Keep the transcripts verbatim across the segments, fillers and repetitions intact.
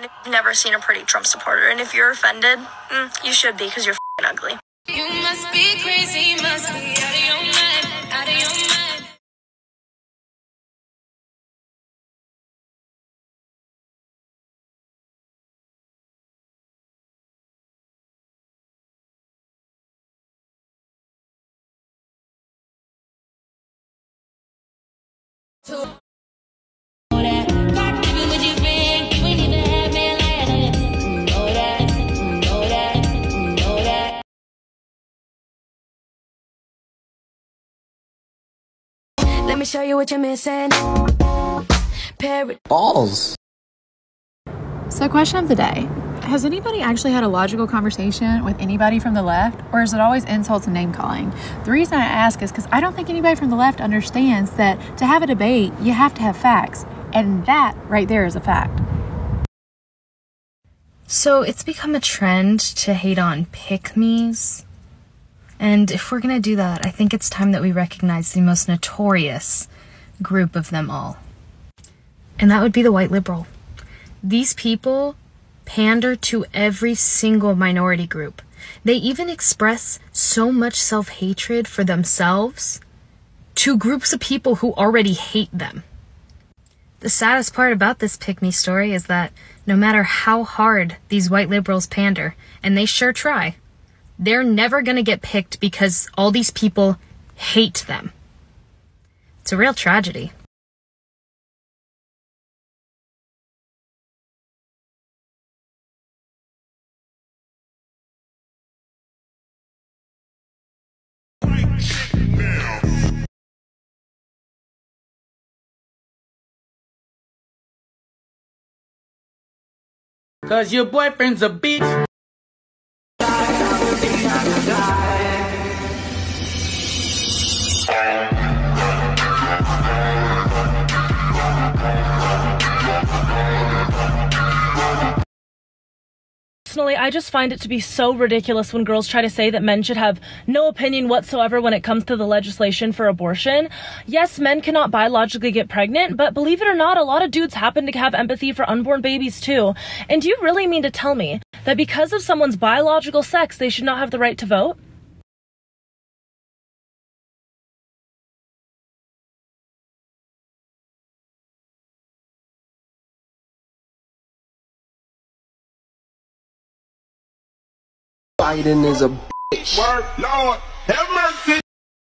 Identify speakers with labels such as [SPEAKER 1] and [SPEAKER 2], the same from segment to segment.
[SPEAKER 1] I've never seen a pretty Trump supporter, and if you're offended, mm, you should be, because you're f***ing ugly.
[SPEAKER 2] You must be crazy, must be out of your mind, out of your mind.
[SPEAKER 3] Let me show you what you're missing. Parrot
[SPEAKER 4] balls.
[SPEAKER 5] So, question of the day. Has anybody actually had a logical conversation with anybody from the left, or is it always insults and name calling? The reason I ask is because I don't think anybody from the left understands that to have a debate, you have to have facts. And that right there is a fact.
[SPEAKER 6] So it's become a trend to hate on pick-me's. And if we're gonna do that, I think it's time that we recognize the most notorious group of them all. And that would be the white liberal. These people pander to every single minority group. They even express so much self-hatred for themselves to groups of people who already hate them. The saddest part about this pick-me story is that no matter how hard these white liberals pander, and they sure try, they're never gonna get picked because all these people hate them. It's a real tragedy.
[SPEAKER 7] Cause your boyfriend's a bitch.
[SPEAKER 8] Personally, I just find it to be so ridiculous when girls try to say that men should have no opinion whatsoever when it comes to the legislation for abortion. Yes, men cannot biologically get pregnant, but believe it or not, a lot of dudes happen to have empathy for unborn babies too. And do you really mean to tell me that because of someone's biological sex, they should not have the right to vote?
[SPEAKER 4] Biden is a bitch.
[SPEAKER 9] Word, Lord, have mercy.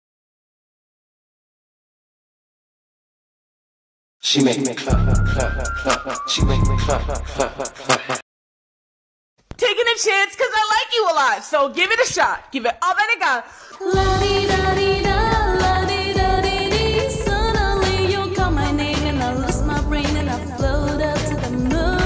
[SPEAKER 4] She make me clap, clap, clap. She make me clap, clap, clap.
[SPEAKER 10] Taking a chance because I like you a lot, so give it a shot. Give it all that I got.
[SPEAKER 3] La-dee-da-dee-da, la-dee-da-dee-dee. Suddenly you call my name and I lose my brain and I float up to the moon.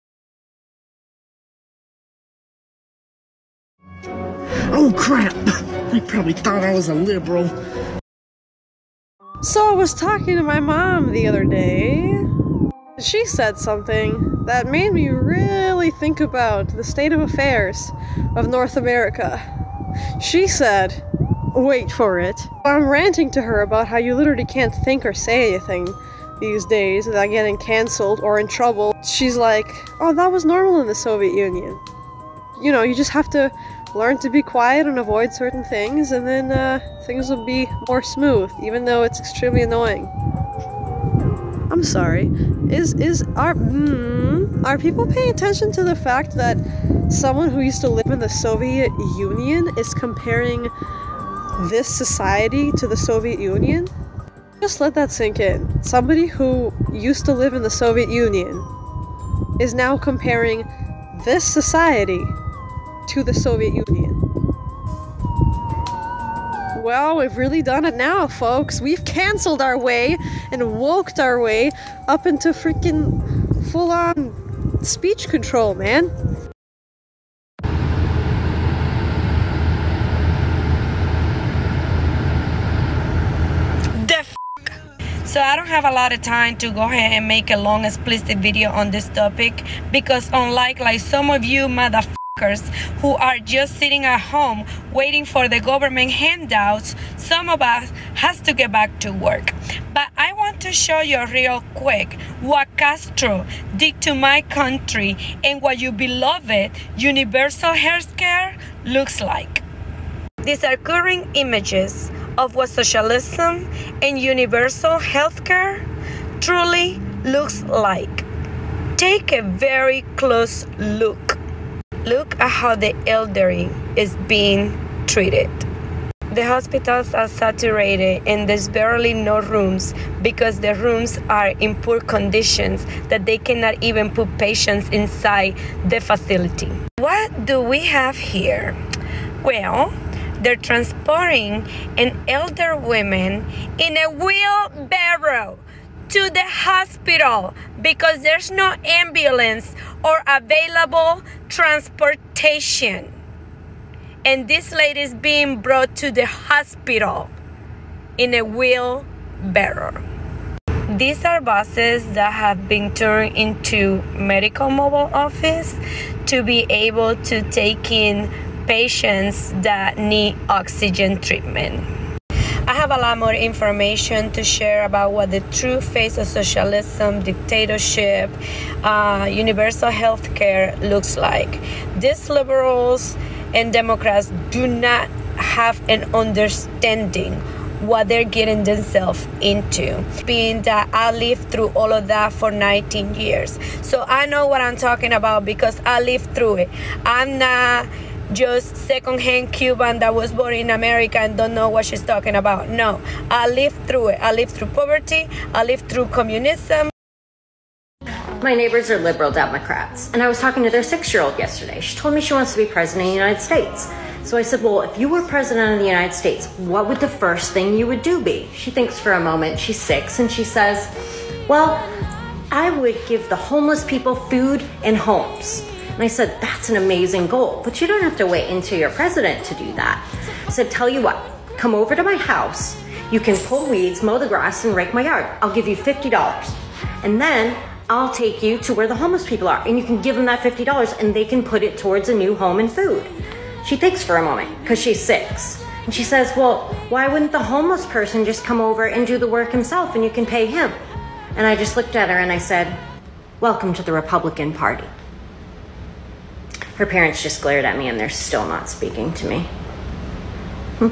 [SPEAKER 11] Oh crap! I probably thought I was a liberal.
[SPEAKER 12] So I was talking to my mom the other day. She said something that made me really think about the state of affairs of North America. She said, wait for it, I'm ranting to her about how you literally can't think or say anything these days without getting cancelled or in trouble. She's like, oh, that was normal in the Soviet Union. You know, you just have to learn to be quiet and avoid certain things, and then uh, things will be more smooth, even though it's extremely annoying. I'm sorry. Is is are mm, are people paying attention to the fact that someone who used to live in the Soviet Union is comparing this society to the Soviet Union? Just let that sink in. Somebody who used to live in the Soviet Union is now comparing this society to the Soviet Union. Well, we've really done it now, folks. We've cancelled our way and woked our way up into freaking full-on speech control, man.
[SPEAKER 13] The f***. So I don't have a lot of time to go ahead and make a long explicit video on this topic, because unlike like some of you motherfuckers who are just sitting at home waiting for the government handouts, some of us has to get back to work. But I I want to show you real quick what Castro did to my country and what your beloved universal healthcare looks like. These are current images of what socialism and universal healthcare truly looks like. Take a very close look. Look at how the elderly is being treated. The hospitals are saturated and there's barely no rooms because the rooms are in poor conditions that they cannot even put patients inside the facility. What do we have here? Well, they're transporting an elder woman in a wheelbarrow to the hospital because there's no ambulance or available transportation. And this lady is being brought to the hospital in a wheelbarrow. These are buses that have been turned into medical mobile office to be able to take in patients that need oxygen treatment. I have a lot more information to share about what the true face of socialism, dictatorship, uh, universal health care looks like. These liberals and Democrats do not have an understanding what they're getting themselves into. Being that I lived through all of that for nineteen years. So I know what I'm talking about because I lived through it. I'm not just second-hand Cuban that was born in America and don't know what she's talking about. No, I lived through it. I lived through poverty. I lived through communism.
[SPEAKER 14] My neighbors are liberal Democrats, and I was talking to their six-year-old yesterday. She told me she wants to be president of the United States. So I said, well, if you were president of the United States, what would the first thing you would do be? She thinks for a moment. She's six, and she says, well, I would give the homeless people food and homes. And I said, that's an amazing goal, but you don't have to wait until you're president to do that. I said, tell you what, come over to my house. You can pull weeds, mow the grass, and rake my yard. I'll give you fifty dollars. And then I'll take you to where the homeless people are, and you can give them that fifty dollars, and they can put it towards a new home and food. She thinks for a moment, because she's six. And she says, well, why wouldn't the homeless person just come over and do the work himself, and you can pay him? And I just looked at her and I said, welcome to the Republican Party. Her parents just glared at me and they're still not speaking to me. Hmm.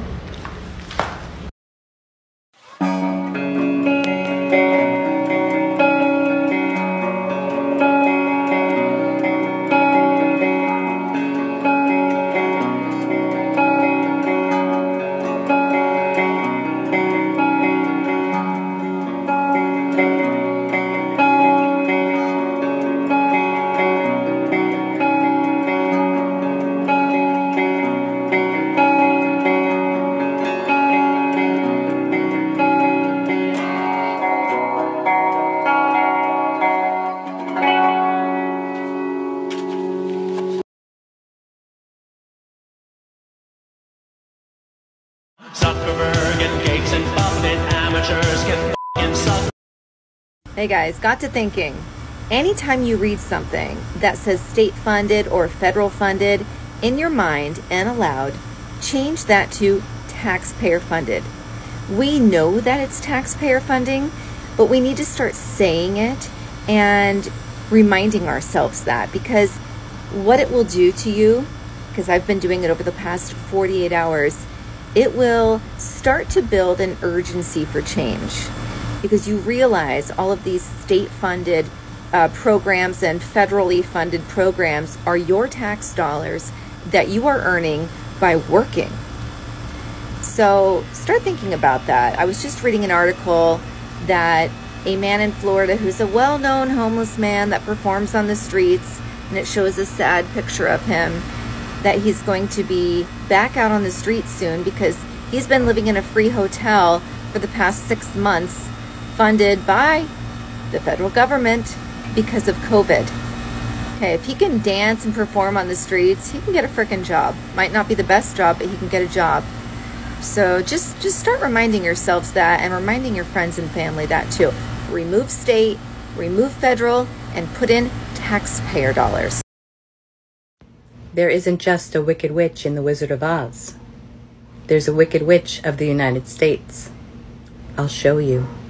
[SPEAKER 15] Zuckerberg and Gates and Buffett, amateurs can f***ing suck.
[SPEAKER 16] Hey guys, got to thinking. Anytime you read something that says state funded or federal funded, in your mind and aloud, change that to taxpayer funded. We know that it's taxpayer funding, but we need to start saying it and reminding ourselves that, because what it will do to you, because I've been doing it over the past forty-eight hours, it will start to build an urgency for change, because you realize all of these state-funded uh, programs and federally funded programs are your tax dollars that you are earning by working. So start thinking about that. I was just reading an article that a man in Florida who's a well-known homeless man that performs on the streets, and it shows a sad picture of him, that he's going to be back out on the streets soon because he's been living in a free hotel for the past six months funded by the federal government because of COVID. Okay, if he can dance and perform on the streets, he can get a frickin' job. Might not be the best job, but he can get a job. So just, just start reminding yourselves that, and reminding your friends and family that too. Remove state, remove federal, and put in taxpayer dollars.
[SPEAKER 17] There isn't just a wicked witch in The Wizard of Oz. There's a wicked witch of the United States. I'll show you.